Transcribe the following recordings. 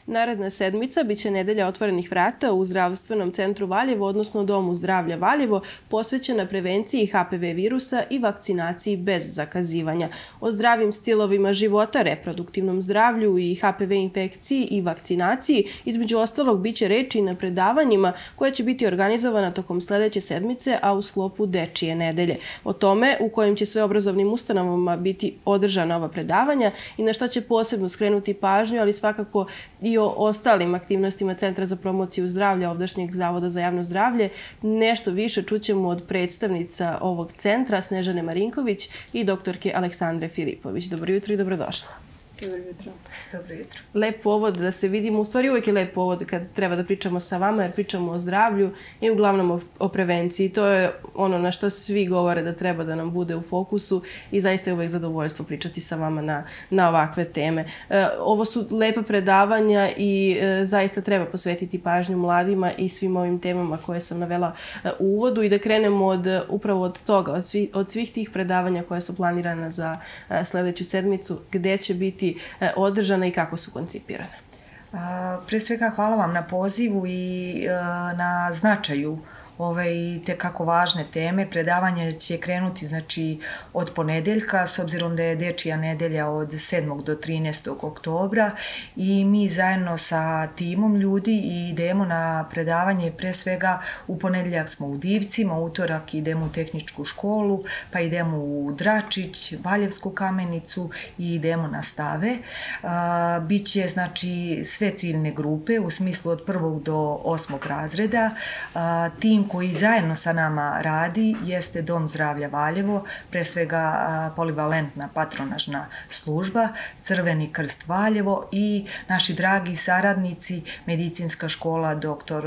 Naredna sedmica biće nedelja otvorenih vrata u Zdravstvenom centru Valjevo, odnosno Domu zdravlja Valjevo, posvećena prevenciji HPV virusa i vakcinaciji bez zakazivanja. O zdravim stilovima života, reproduktivnom zdravlju i HPV infekciji i vakcinaciji, između ostalog, biće reči na predavanjima koje će biti organizovana tokom sledeće sedmice, a u sklopu Dečije nedelje. O tome u kojim će sve obrazovnim ustanovama biti održana ova predavanja i na šta će posebno skrenuti pažnju, ali svakako i o ostalim aktivnostima Centra za promociju zdravlja ovdašnjeg Zavoda za javno zdravlje. Nešto više čućemo od predstavnica ovog centra, Snežane Marinković i doktorke Aleksandre Filipović. Dobro jutro i dobrodošla. Dobro jutro. Dobro jutro. Lep povod da se vidimo, u stvari uvijek je lep povod kad treba da pričamo sa vama, jer pričamo o zdravlju i uglavnom o prevenciji. To je ono na što svi govore da treba da nam bude u fokusu i zaista je uvijek zadovoljstvo pričati sa vama na ovakve teme. Ovo su lepa predavanja i zaista treba posvetiti pažnju mladima i svim ovim temama koje sam navela u uvodu i da krenemo upravo od toga, od svih tih predavanja koje su planirana za sledeću sedmicu, gde će biti održana i kako su koncipirane. Pre svega hvala vam na pozivu i na značaju ove i tekako važne teme. Predavanje će krenuti od ponedeljka, s obzirom da je Dečija nedelja od 7. do 13. oktobra i mi zajedno sa timom ljudi idemo na predavanje. Pre svega u ponedeljak smo u Divcima, utorak idemo u tehničku školu, pa idemo u Dračić, Valjevsku kamenicu i idemo na Stave. Biće sve ciljne grupe u smislu od 1. do 8. razreda. Tim koji zajedno sa nama radi jeste Dom zdravlja Valjevo, pre svega polivalentna patronažna služba, Crveni krst Valjevo i naši dragi saradnici, medicinska škola dr.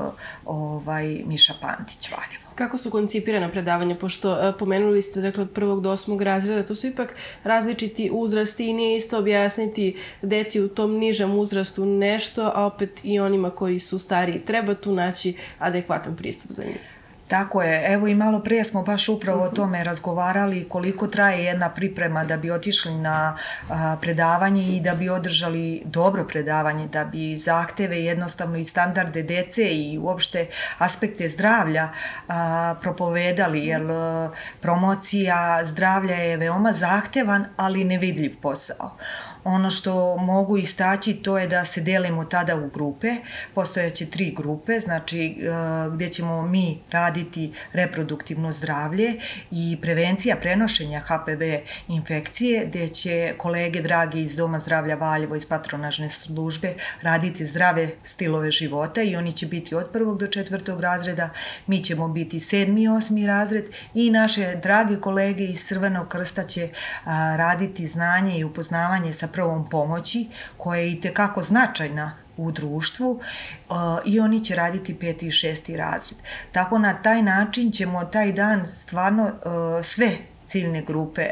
Miša Pantić Valjevo. Kako su koncipirana predavanja, pošto pomenuli ste od 1. do 8. razreda, to su ipak različiti uzrasti i nije isto objasniti deci u tom nižem uzrastu nešto, a opet i onima koji su stariji. Treba tu naći adekvatan pristup za njih. Tako je, evo i malo prije smo baš upravo o tome razgovarali koliko traje jedna priprema da bi otišli na predavanje i da bi održali dobro predavanje, da bi zahteve jednostavno i standarde dece i uopšte aspekte zdravlja propovedali, jer promocija zdravlja je veoma zahtevan, ali nevidljiv posao. Ono što mogu istaći to je da se delimo tada u grupe, postojaće 3 grupe, gdje ćemo mi raditi reproduktivno zdravlje i prevencija prenošenja HPV infekcije, gdje će kolege dragi iz Doma zdravlja Valjevo, iz patronažne službe raditi zdrave stilove života i oni će biti od 1. do 4. razreda, mi ćemo biti 7. i 8. razred i naše dragi kolege iz Crvenog krsta će raditi znanje i upoznavanje sa prvom pomoći, koja je i tekako značajna u društvu i oni će raditi 5. i 6. razred. Tako na taj način ćemo taj dan stvarno sve ciljne grupe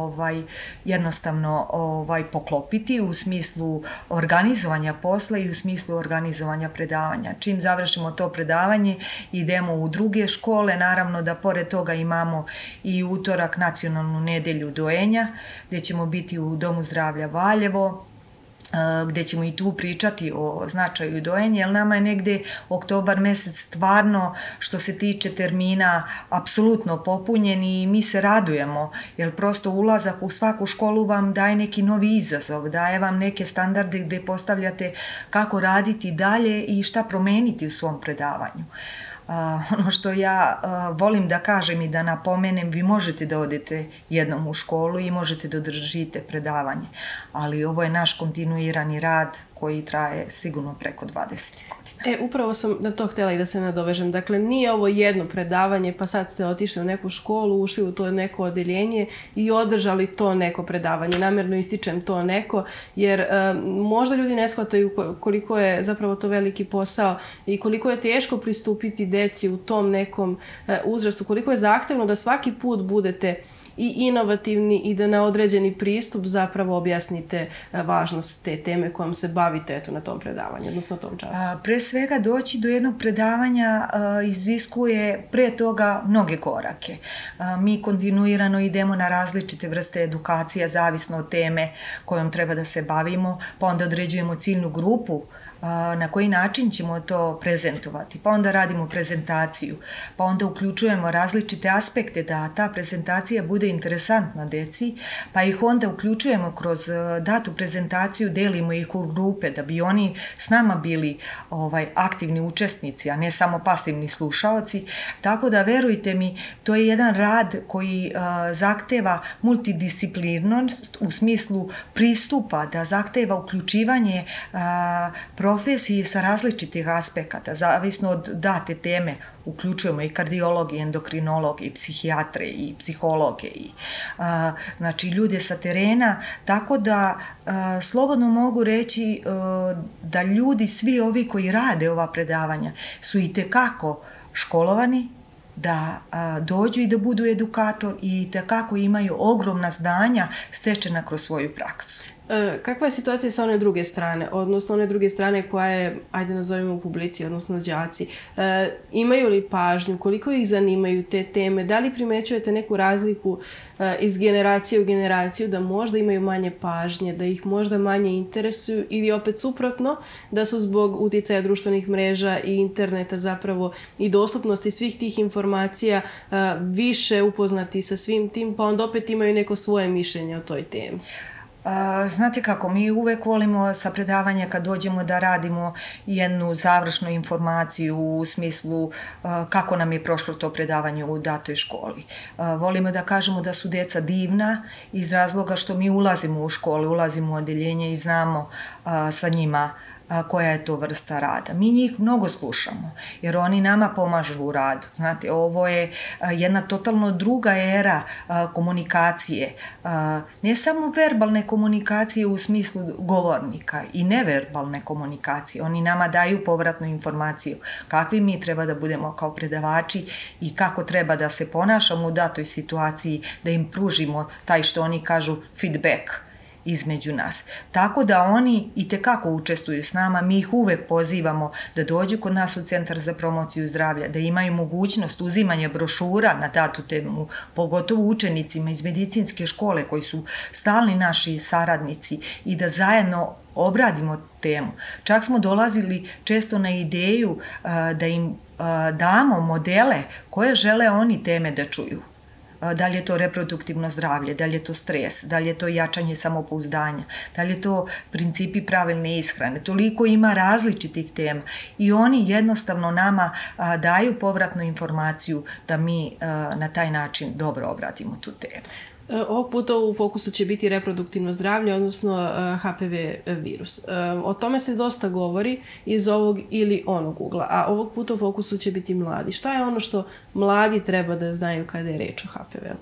jednostavno poklopiti u smislu organizovanja posla i u smislu organizovanja predavanja. Čim završimo to predavanje, idemo u druge škole, naravno da pored toga imamo i utorak nacionalnu nedelju dojenja, gdje ćemo biti u Domu zdravlja Valjevo, gdje ćemo i tu pričati o značaju dojenja, jer nama je negde oktobar mesec stvarno, što se tiče termina, apsolutno popunjen i mi se radujemo, jer prosto ulazak u svaku školu vam daje neki novi izazov, daje vam neke standarde gdje postavljate kako raditi dalje i šta promeniti u svom predavanju. Ono što ja volim da kažem i da napomenem, vi možete da odete jednom u školu i možete da održite predavanje, ali ovo je naš kontinuirani rad koji traje sigurno preko 20 godina. Upravo sam na to htjela i da se nadovežem. Dakle, nije ovo jedno predavanje, pa sad ste otišli u neku školu, ušli u to neko odeljenje i održali to neko predavanje. Namjerno ističem to neko, jer možda ljudi ne shvataju koliko je zapravo to veliki posao i koliko je teško pristupiti deci u tom nekom uzrastu, koliko je zahtevno da svaki put budete i inovativni i da na određeni pristup zapravo objasnite važnost te teme kojom se bavite na tom predavanju, odnosno tom času. Pre svega doći do jednog predavanja iziskuje pre toga mnoge korake. Mi kontinuirano idemo na različite vrste edukacija, zavisno od teme kojom treba da se bavimo, pa onda određujemo ciljnu grupu na koji način ćemo to prezentovati. Pa onda radimo prezentaciju, pa onda uključujemo različite aspekte da ta prezentacija bude interesantna deci, pa ih onda uključujemo kroz datu prezentaciju, delimo ih u grupe da bi oni s nama bili aktivni učesnici, a ne samo pasivni slušaoci. Tako da, verujte mi, to je jedan rad koji zahteva multidisciplinarnost u smislu pristupa, da zahteva uključivanje profesije sa različitih aspekata, zavisno od date teme. Uključujemo i kardiologe, i endokrinologe, i psihijatre, i psihologe, znači ljude sa terena, tako da slobodno mogu reći da ljudi, svi ovi koji rade ova predavanja, su i tekako školovani, da dođu i da budu edukator i tekako imaju ogromna znanja stečena kroz svoju praksu. Kakva je situacija sa one druge strane, odnosno one druge strane koja je, ajde nazovimo u publici, odnosno đaci? Imaju li pažnju, koliko ih zanimaju te teme, da li primećujete neku razliku iz generacije u generaciju, da možda imaju manje pažnje, da ih možda manje interesuju ili opet suprotno, da su zbog uticaja društvenih mreža i interneta zapravo i dostupnosti svih tih informacija više upoznati sa svim tim, pa onda opet imaju neko svoje mišljenje o toj temi? Znate kako, mi uvek volimo sa predavanja kad dođemo da radimo jednu završnu informaciju u smislu kako nam je prošlo to predavanje u datoj školi. Volimo da kažemo da su deca divna iz razloga što mi ulazimo u školu, ulazimo u odeljenje i znamo sa njima koja je to vrsta rada. Mi njih mnogo slušamo, jer oni nama pomažu u radu. Znate, ovo je jedna totalno druga era komunikacije. Ne samo verbalne komunikacije u smislu govornika i neverbalne komunikacije. Oni nama daju povratnu informaciju kakvi mi treba da budemo kao predavači i kako treba da se ponašamo u datoj situaciji, da im pružimo taj, što oni kažu, feedback između nas. Tako da oni i tekako učestvuju s nama, mi ih uvek pozivamo da dođu kod nas u Centar za promociju zdravlja, da imaju mogućnost uzimanja brošura na datu temu, pogotovo učenicima iz medicinske škole koji su stalni naši saradnici i da zajedno obradimo temu. Čak smo dolazili često na ideju da im damo modele koje žele oni teme da čuju. Da li je to reproduktivno zdravlje, da li je to stres, da li je to jačanje samopouzdanja, da li je to principi pravilne ishrane. Toliko ima različitih tema i oni jednostavno nama daju povratnu informaciju da mi na taj način dobro obradimo tu temu. Ovog puta u fokusu će biti reproduktivno zdravlje, odnosno HPV virus. O tome se dosta govori iz ovog ili onog ugla, a ovog puta u fokusu će biti mladi. Šta je ono što mladi treba da znaju kada je reč o HPV-u?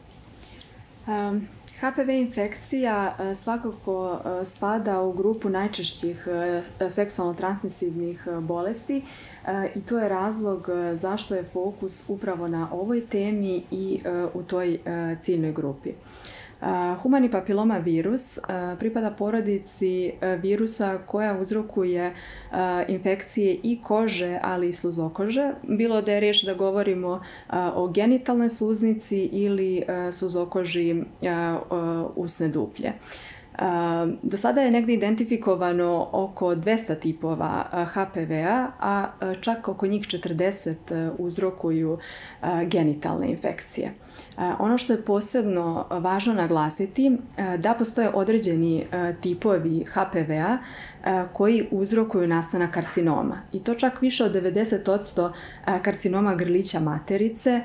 HPV infekcija svakako spada u grupu najčešćih seksualno transmisivnih bolesti i to je razlog zašto je fokus upravo na ovoj temi i u toj ciljnoj grupi. Humani papiloma virus pripada porodici virusa koja uzrokuje infekcije i kože, ali i sluzokože. Bilo da je riječ da govorimo o genitalnoj sluznici ili sluzokoži usne duplje. Do sada je negdje identifikovano oko 200 tipova HPV-a, a čak oko njih 40 uzrokuju genitalne infekcije. Ono što je posebno važno naglasiti da postoje određeni tipovi HPV-a koji uzrokuju nastanak karcinoma. I to čak više od 90% karcinoma grlića materice,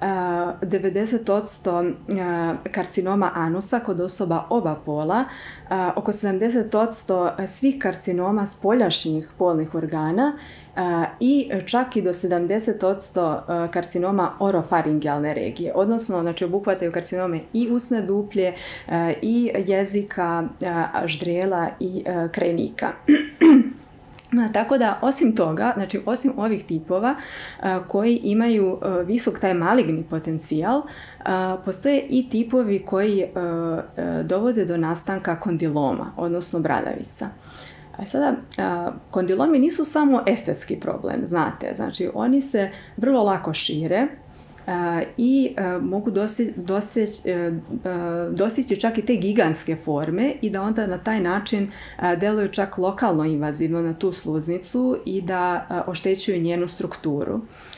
90% karcinoma anusa kod osoba oba pola, oko 70% svih karcinoma spoljašnjih polnih organa i čak i do 70% karcinoma orofaringijalne regije. Odnosno, znači, obuhvataju karcinome i usne duplje, i jezika, ždrijela i krajnika. Tako da, osim toga, znači osim ovih tipova koji imaju visok taj maligni potencijal, postoje i tipovi koji dovode do nastanka kondiloma, odnosno bradavica. A sada, kondilomi nisu samo estetski problem, znate, znači oni se vrlo lako šire, i mogu dostići čak i te gigantske forme i da onda na taj način deluju čak lokalno invazivno na tu sluznicu i da oštećuju njenu strukturu.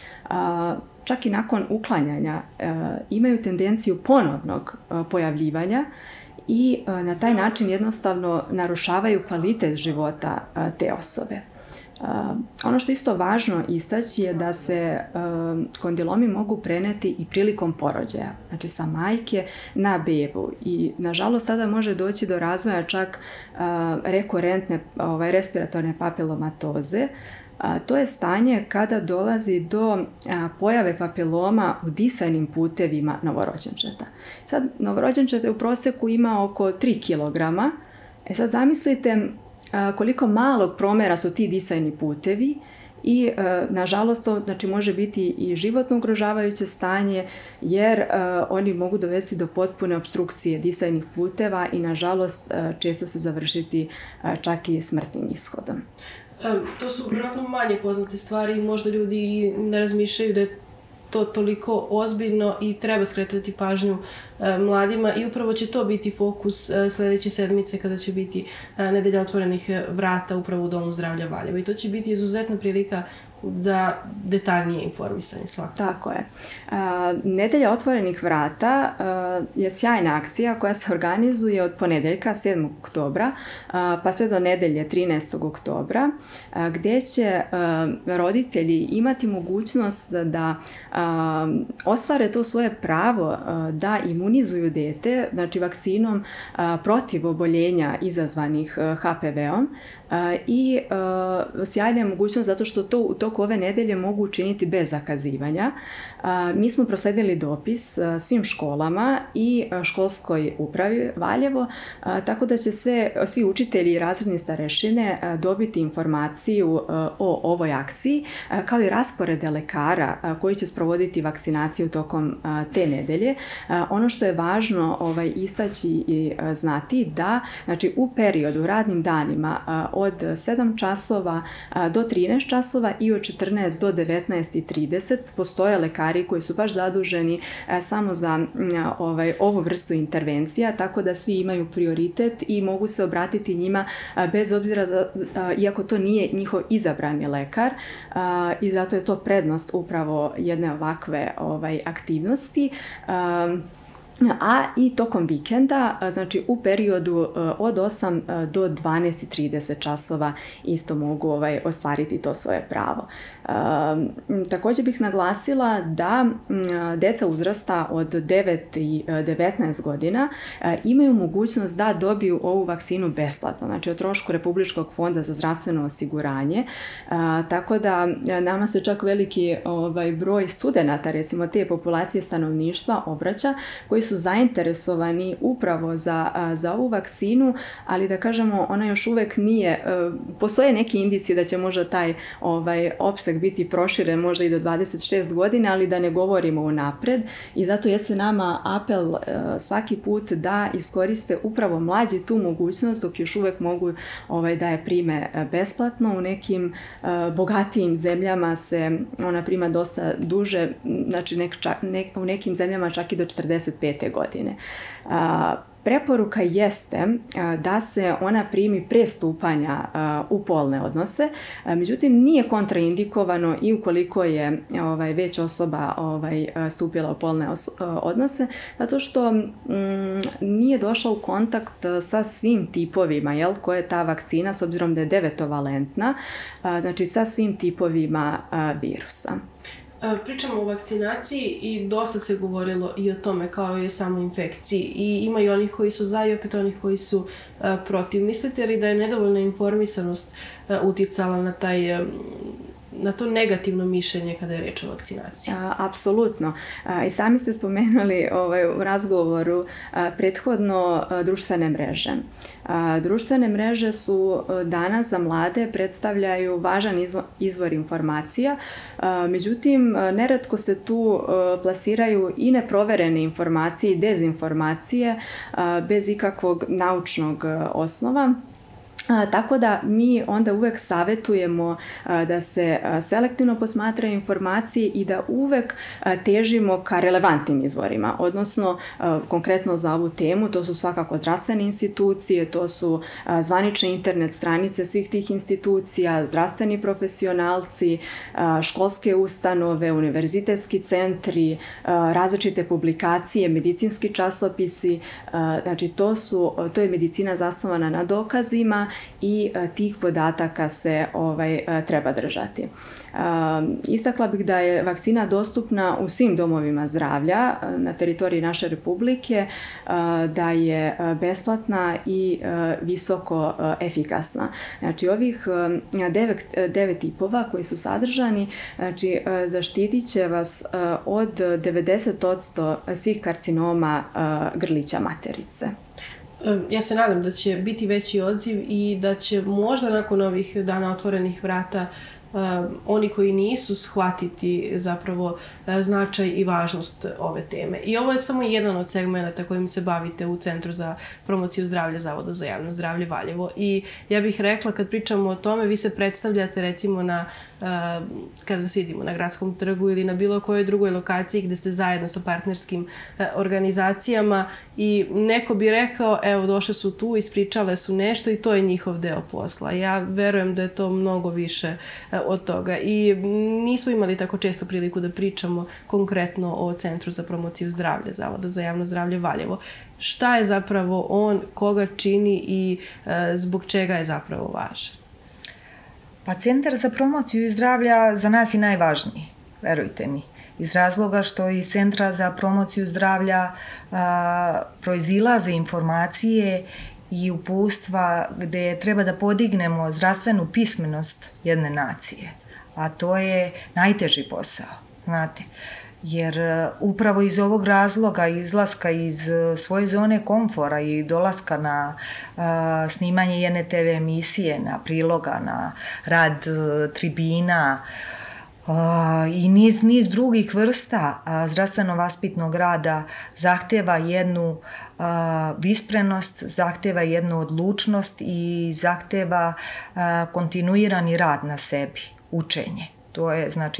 Čak i nakon uklanjanja imaju tendenciju ponovnog pojavljivanja i na taj način jednostavno narušavaju kvalitet života te osobe. Ono što je isto važno istaći je da se kondilomi mogu preneti i prilikom porođaja, znači sa majke na bebu i nažalost tada može doći do razvoja čak rekurentne respiratorne papilomatoze. To je stanje kada dolazi do pojave papiloma u disajnim putevima novorođenčeta. Sad, novorođenčete u prosjeku ima oko 3 kg. Sad zamislite koliko malog promjera su ti disajni putevi i nažalost to znači, može biti i životno ugrožavajuće stanje jer oni mogu dovesti do potpune opstrukcije disajnih puteva i nažalost često se završiti čak i smrtnim ishodom. To su vjerojatno manje poznate stvari i možda ljudi ne razmišljaju da je to toliko ozbiljno i treba skretati pažnju mladima i upravo će to biti fokus sljedeće sedmice kada će biti nedelja otvorenih vrata upravo u Domu zdravlja Valjevo i to će biti izuzetna prilika za detaljnije informisanje svakako. Tako je. Nedelja otvorenih vrata je sjajna akcija koja se organizuje od ponedeljka 7. oktobra pa sve do nedelje 13. oktobra gdje će roditelji imati mogućnost da ostvare to svoje pravo da imunizuju dijete, znači vakcinom protiv oboljenja izazvanih HPV-om i sjajna je mogućnost zato što to u toku ove nedelje mogu učiniti bez zakazivanja. Mi smo proslijedili dopis svim školama i školskoj upravi Valjevo, tako da će svi učitelji i razredne starešine dobiti informaciju o ovoj akciji, kao i rasporede lekara koji će sprovoditi vakcinaciju tokom te nedelje. Ono što je važno istaći i znati da znači, u periodu radnim danima od 7 časova do 13 časova i od 14 do 19:30 postoje lekari koji su baš zaduženi samo za ovu vrstu intervencija, tako da svi imaju prioritet i mogu se obratiti njima bez obzira, iako to nije njihov izabrani lekar i zato je to prednost upravo jedne ovakve aktivnosti. A i tokom vikenda, znači u periodu od 8 do 12:30 časova isto mogu ostvariti to svoje pravo. Također bih naglasila da djeca uzrasta od 9 i 19 godina imaju mogućnost da dobiju ovu vakcinu besplatno, znači o trošku Republičkog fonda za zdravstveno osiguranje, tako da nama se čak veliki broj studenata, recimo te populacije stanovništva, obraća, koji su zainteresovani upravo za ovu vakcinu, ali da kažemo ona još uvijek nije, postoje neki indici da će možda taj opseg biti proširen možda i do 26 godina, ali da ne govorimo unaprijed i zato jeste nama apel svaki put da iskoriste upravo mlađi tu mogućnost dok još uvijek mogu da je prime besplatno. U nekim bogatijim zemljama se ona prima dosta duže, znači u nekim zemljama čak i do 45. godine. Preporuka jeste da se ona primi pre stupanja u polne odnose, međutim nije kontraindikovano i ukoliko je već osoba stupila u polne odnose, zato što nije došla u kontakt sa svim tipovima koje je ta vakcina, s obzirom da je 9-valentna, znači sa svim tipovima virusa. Pričamo o vakcinaciji i dosta se govorilo i o tome kao i o samoj infekciji i ima i onih koji su za i opet onih koji su protiv. Mislite li da je nedovoljna informisanost uticala na to negativno mišljenje kada je reč o vakcinaciji? Apsolutno. I sami ste spomenuli u razgovoru prethodno društvene mreže. Društvene mreže su danas za mlade predstavljaju važan izvor informacija, međutim neretko se tu plasiraju i neproverene informacije i dezinformacije bez ikakvog naučnog osnova. Tako da mi onda uvek savjetujemo da se selektivno posmatraju informacije i da uvek težimo ka relevantnim izvorima, odnosno konkretno za ovu temu to su svakako zdravstvene institucije, to su zvanične internet stranice svih tih institucija, zdravstveni profesionalci, školske ustanove, univerzitetski centri, različite publikacije, medicinski časopisi, znači to je medicina zasnovana na dokazima i tih podataka se treba držati. Istakla bih da je vakcina dostupna u svim domovima zdravlja na teritoriji naše republike, da je besplatna i visoko efikasna. Znači ovih 9 tipova koji su sadržani, znači zaštitit će vas od 90% svih karcinoma grlića materice. Ja se nadam da će biti veći odziv i da će možda nakon ovih dana otvorenih vrata oni koji nisu shvatiti zapravo značaj i važnost ove teme. I ovo je samo jedan od segmenta kojim se bavite u Centru za promociju zdravlja Zavoda za javno zdravlje Valjevo. I ja bih rekla, kad pričamo o tome, vi se predstavljate recimo kada vas vidimo na Gradskom trgu ili na bilo kojoj drugoj lokaciji gde ste zajedno sa partnerskim organizacijama i neko bi rekao, evo, došle su tu, ispričale su nešto i to je njihov deo posla. Ja verujem da je to mnogo više od toga i nismo imali tako često priliku da pričamo konkretno o Centru za promociju zdravlja Zavoda za javno zdravlje Valjevo. Šta je zapravo on, koga čini i zbog čega je zapravo važan? Pa Centar za promociju zdravlja za nas je najvažniji, verujte mi. Iz razloga što iz Centra za promociju zdravlja proizilaze informacije i uputstva gde treba da podignemo zdravstvenu pismenost jedne nacije. A to je najteži posao, znate. Jer upravo iz ovog razloga izlaska iz svoje zone komfora i dolaska na snimanje jedne TV emisije, na priloga, na rad tribina i niz drugih vrsta zdravstveno-vaspitnog rada zahteva jednu visprenost, zahteva jednu odlučnost i zahteva kontinuirani rad na sebi, učenje. To je, znači,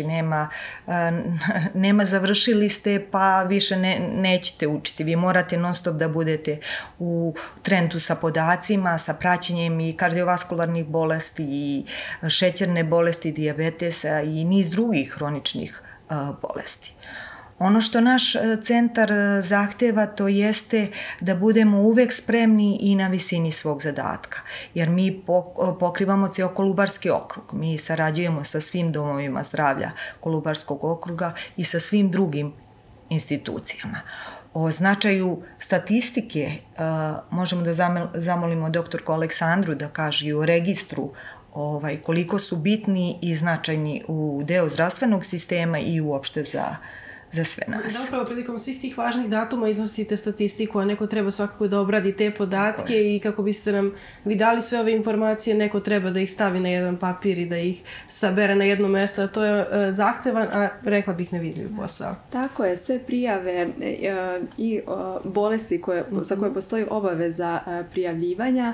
nema završili ste pa više nećete učiti. Vi morate non stop da budete u trendu sa podacima, sa praćenjem i kardiovaskularnih bolesti i šećerne bolesti, dijabetesa i niz drugih hroničnih bolesti. Ono što naš centar zahteva to jeste da budemo uvek spremni i na visini svog zadatka, jer mi pokrivamo ceo Kolubarski okrug, mi sarađujemo sa svim domovima zdravlja Kolubarskog okruga i sa svim drugim institucijama. O značaju statistike možemo da zamolimo doktorku Aleksandru da kaže i o registru koliko su bitni i značajni u deo zdravstvenog sistema i uopšte za sve nas. Da, upravo prilikom svih tih važnih datuma iznosite statistiku, a neko treba svakako da obradi te podatke i kako biste nam vi dali sve ove informacije, neko treba da ih stavi na jedan papir i da ih sabere na jedno mesto, a to je zahtevan, a rekla bih nevidljiv posao. Tako je, sve prijave i bolesti za koje postoji obaveza prijavljivanja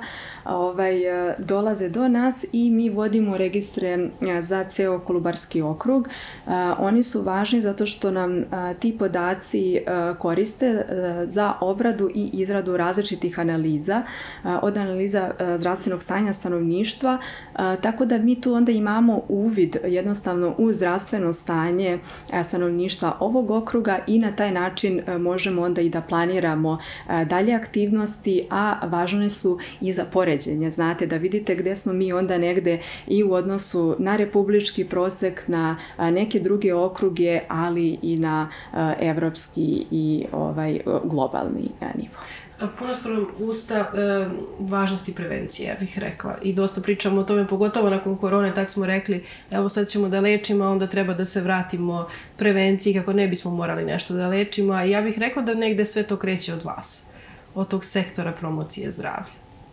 dolaze do nas i mi vodimo registre za ceo Kolubarski okrug. Oni su važni zato što nam ti podaci koriste za obradu i izradu različitih analiza, od analiza zdravstvenog stanja stanovništva, tako da mi tu onda imamo uvid jednostavno u zdravstveno stanje stanovništva ovog okruga i na taj način možemo onda i da planiramo dalje aktivnosti, a važne su i za poređenje. Znate, da vidite gde smo mi onda negde i u odnosu na republički prosek, na neke druge okruge, ali i na evropski i globalni nivo. Puno su nam usta važnosti prevencije, ja bih rekla. I dosta pričamo o tome, pogotovo nakon korone, tako smo rekli, evo sad ćemo da lečimo, a onda treba da se vratimo prevenciji kako ne bismo morali nešto da lečimo. A ja bih rekla da negde sve to kreće od vas, od tog sektora promocije zdravlja.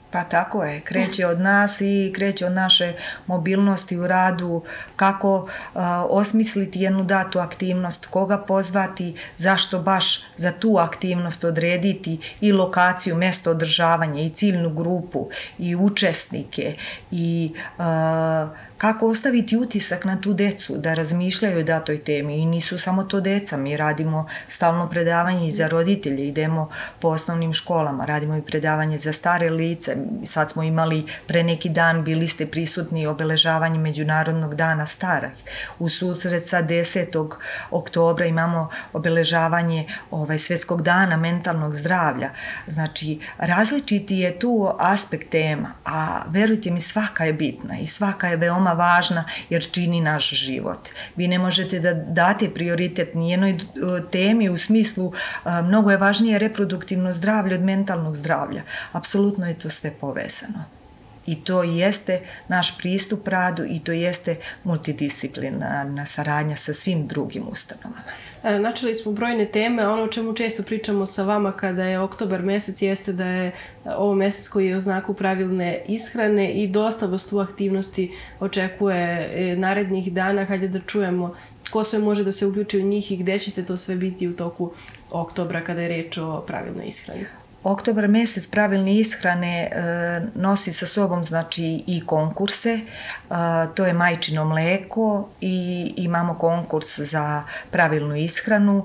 Pa tako je, kreće od nas i kreće od naše mobilnosti u radu, kako osmisliti jednu datu aktivnost, koga pozvati, zašto baš za tu aktivnost odrediti i lokaciju, mjesto održavanja i ciljnu grupu i učesnike i kako ostaviti utisak na tu decu da razmišljaju o datoj temi. I nisu samo to deca, mi radimo stalno predavanje i za roditelje, idemo po osnovnim školama, radimo i predavanje za stare lice. Sad smo imali pre neki dan, bili ste prisutni obeležavanje Međunarodnog dana starih. U susret sa 10. oktobra imamo obeležavanje Svjetskog dana mentalnog zdravlja. Znači, različiti je tu aspekt tema, a verujte mi, svaka je bitna i svaka je veoma važna jer čini naš život. Vi ne možete da date prioritet nijednoj temi u smislu mnogo je važnije reproduktivno zdravlje od mentalnog zdravlja. Apsolutno je to sve povezano. I to jeste naš pristup radu i to jeste multidisciplinarna saradnja sa svim drugim ustanovama. Načeli smo brojne teme, ono o čemu često pričamo sa vama kada je oktobar mesec jeste da je ovo mesec koji je u znaku pravilne ishrane i dosta vas tu aktivnosti očekuje narednih dana. Hajde da čujemo ko sve može da se uključi u njih i gde ćete to sve biti u toku oktobra kada je reč o pravilnoj ishrani. Oktobar mesec pravilne ishrane nosi sa sobom znači i konkurse, to je majčino mleko i imamo konkurs za pravilnu ishranu.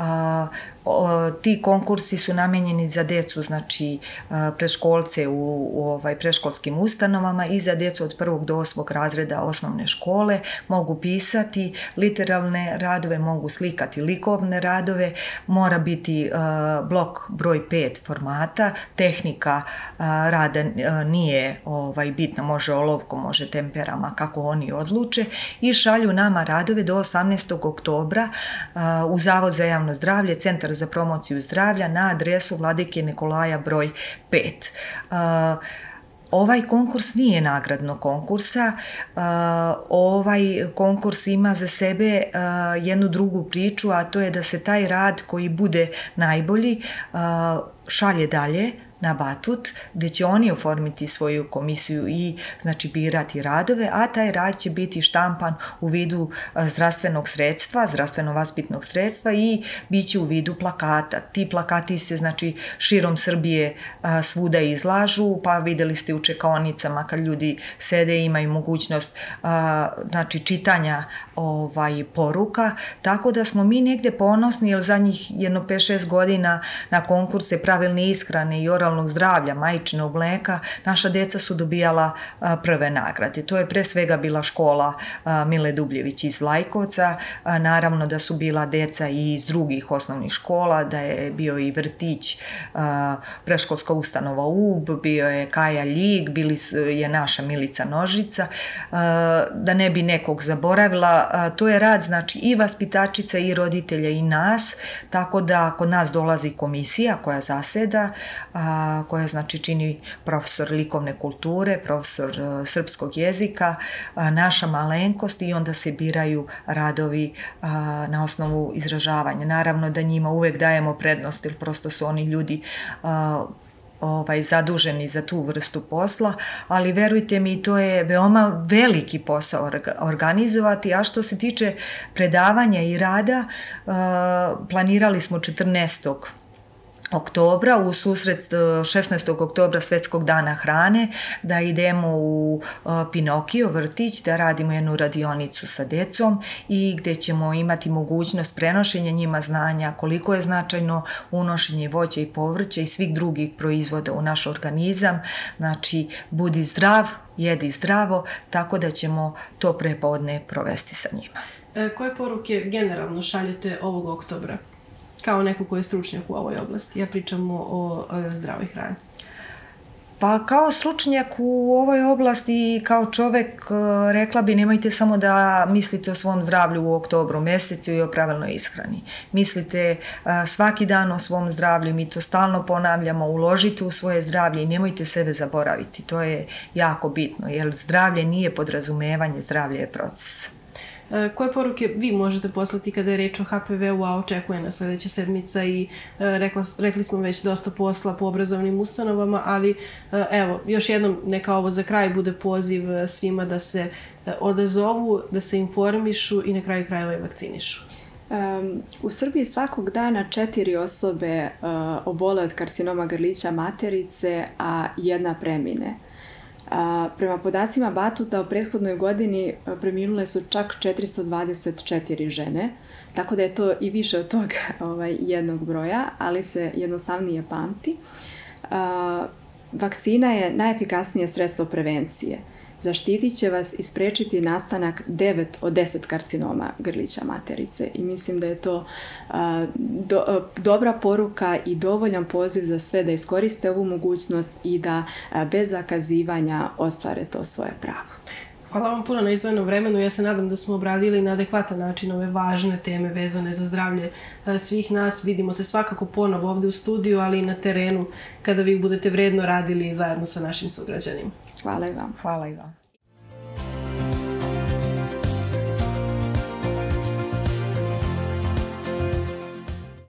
Ti konkursi su namenjeni za decu, znači predškolce u predškolskim ustanovama i za decu od 1. do 8. razreda osnovne škole. Mogu pisati literalne radove, mogu slikati likovne radove, mora biti blok broj 5 formata, tehnika rada nije bitna, može olovkom, može temperama, kako oni odluče i šalju nama radove do 18. oktobra u Zavod za javno zdravlje, Centar za promociju zdravlja na adresu Vladike Nikolaja broj 5. Ovaj konkurs nije nagradno konkursa, ovaj konkurs ima za sebe jednu drugu priču, a to je da se taj rad koji bude najbolji šalje dalje na Batut, gdje će oni oformiti svoju komisiju i znači birati radove, a taj rad će biti štampan u vidu zdravstvenog sredstva, zdravstveno-vaspitnog sredstva i bit će u vidu plakata. Ti plakati se znači širom Srbije svuda izlažu, pa videli ste u čekaonicama kad ljudi sede i imaju mogućnost znači čitanja poruka, tako da smo mi negde ponosni jer zadnjih jedno 5-6 godina na konkurse pravilne ishrane i oralnog zdravlja, majčinog mleka, naša deca su dobijala prve nagrade. To je pre svega bila škola Mile Dubljević iz Lajkovca, naravno da su bila deca i iz drugih osnovnih škola, da je bio i vrtić, predškolska ustanova UB, bio je Kaja Ljig, je naša Milica Nožica, da ne bi nekog zaboravila, to je rad znači i vaspitačica i roditelja i nas, tako da kod nas dolazi komisija koja zaseda, koja znači čini profesor likovne kulture, profesor srpskog jezika, naša malenkost i onda se biraju radovi na osnovu izražavanja. Naravno da njima uvek dajemo prednost jer prosto su oni ljudi zaduženi za tu vrstu posla, ali verujte mi, to je veoma veliki posao organizovati, a što se tiče predavanja i rada, planirali smo 14. oktobra u susret 16. oktobra Svetskog dana hrane da idemo u Pinokio vrtić, da radimo jednu radionicu sa decom i gde ćemo imati mogućnost prenošenja njima znanja koliko je značajno unošenje voća i povrća i svih drugih proizvoda u naš organizam. Znači, budi zdrav, jedi zdravo, tako da ćemo to prepodne provesti sa njima. Koje poruke generalno šaljete ovog oktobra? Kao neko ko je stručnjak u ovoj oblasti. Ja pričam o zdravoj hrani. Pa kao stručnjak u ovoj oblasti i kao čovek rekla bi nemojte samo da mislite o svom zdravlju u oktobru mesecu i o pravilnoj ishrani. Mislite svaki dan o svom zdravlju, mi to stalno ponavljamo, uložite u svoje zdravlje i nemojte sebe zaboraviti. To je jako bitno jer zdravlje nije podrazumevanje, zdravlje je proces. Koje poruke vi možete poslati kada je reč o HPV-u, a očekuje nas sljedeća sedmica i rekli smo već dosta posla po obrazovnim ustanovama, ali evo, još jednom neka ovo za kraj bude poziv svima da se odazovu, da se informišu i na kraju krajeva i vakcinišu. U Srbiji svakog dana 4 osobe obole od karcinoma grlića materice, a 1 premine. Prema podacima Batuta u prethodnoj godini preminule su čak 424 žene, tako da je to i više od tog jednog broja, ali se jednostavnije pamti. Vakcina je najefikasnije sredstvo prevencije. Zaštitit će vas i sprečiti nastanak 9 od 10 karcinoma grlića materice i mislim da je to dobra poruka i dovoljan poziv za sve da iskoriste ovu mogućnost i da bez zakazivanja ostvare to svoje pravo. Hvala vam puno na izdvojenom vremenu. Ja se nadam da smo obradili na adekvatan način ove važne teme vezane za zdravlje svih nas. Vidimo se svakako ponovo ovdje u studiju, ali i na terenu kada vi budete vredno radili zajedno sa našim sugrađanima. Hvala i vam. Hvala i vam.